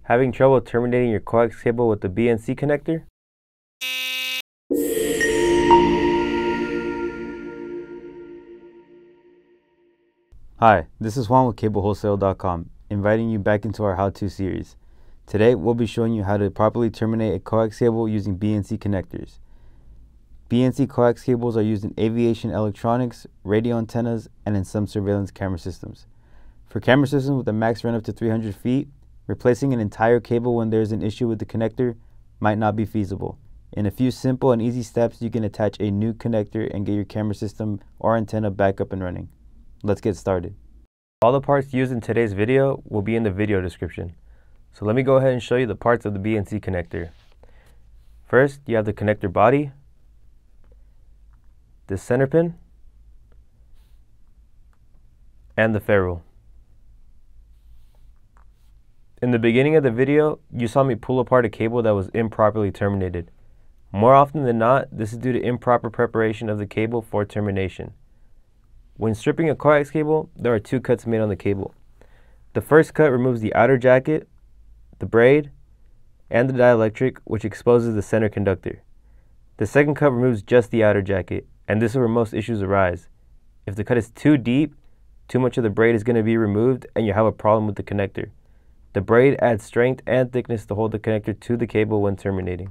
Having trouble terminating your coax cable with the BNC connector? Hi, this is Juan with CableWholesale.com, inviting you back into our how-to series. Today, we'll be showing you how to properly terminate a coax cable using BNC connectors. BNC coax cables are used in aviation electronics, radio antennas, and in some surveillance camera systems. For camera systems with a max run up to 300 feet, replacing an entire cable when there is an issue with the connector might not be feasible. In a few simple and easy steps, you can attach a new connector and get your camera system or antenna back up and running. Let's get started. All the parts used in today's video will be in the video description. So let me go ahead and show you the parts of the BNC connector. First, you have the connector body, the center pin, and the ferrule. In the beginning of the video, you saw me pull apart a cable that was improperly terminated. More often than not, this is due to improper preparation of the cable for termination. When stripping a coax cable, there are two cuts made on the cable. The first cut removes the outer jacket, the braid, and the dielectric, which exposes the center conductor. The second cut removes just the outer jacket, and this is where most issues arise. If the cut is too deep, too much of the braid is going to be removed and you have a problem with the connector. The braid adds strength and thickness to hold the connector to the cable when terminating.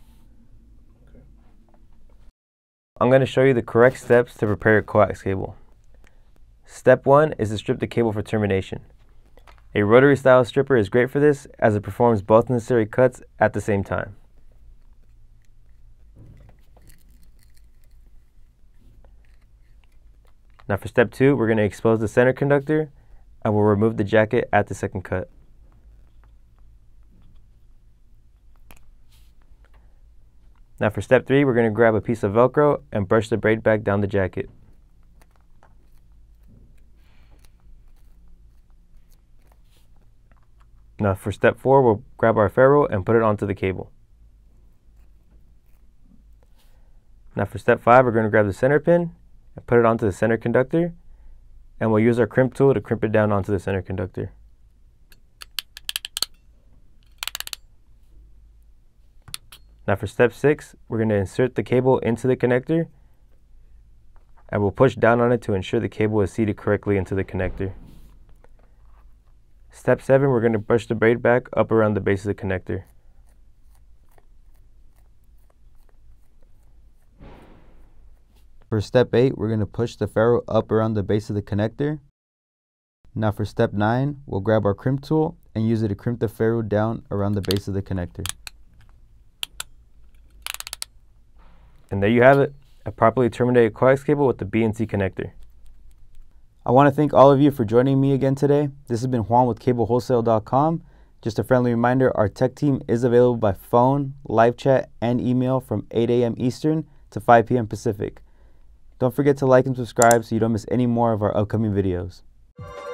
I'm going to show you the correct steps to prepare a coax cable. Step 1 is to strip the cable for termination. A rotary style stripper is great for this as it performs both necessary cuts at the same time. Now for step 2, we're going to expose the center conductor and we'll remove the jacket at the second cut. Now for step 3, we're going to grab a piece of Velcro and brush the braid back down the jacket. Now for step 4, we'll grab our ferrule and put it onto the cable. Now for step 5, we're going to grab the center pin and put it onto the center conductor, and we'll use our crimp tool to crimp it down onto the center conductor. Now for step 6, we're going to insert the cable into the connector, and we'll push down on it to ensure the cable is seated correctly into the connector. Step 7, we're going to brush the braid back up around the base of the connector. For step 8, we're going to push the ferrule up around the base of the connector. Now for step 9, we'll grab our crimp tool and use it to crimp the ferrule down around the base of the connector. And there you have it, a properly terminated coax cable with the BNC connector. I want to thank all of you for joining me again today. This has been Juan with CableWholesale.com. Just a friendly reminder, our tech team is available by phone, live chat, and email from 8 a.m. Eastern to 5 p.m. Pacific. Don't forget to like and subscribe so you don't miss any more of our upcoming videos.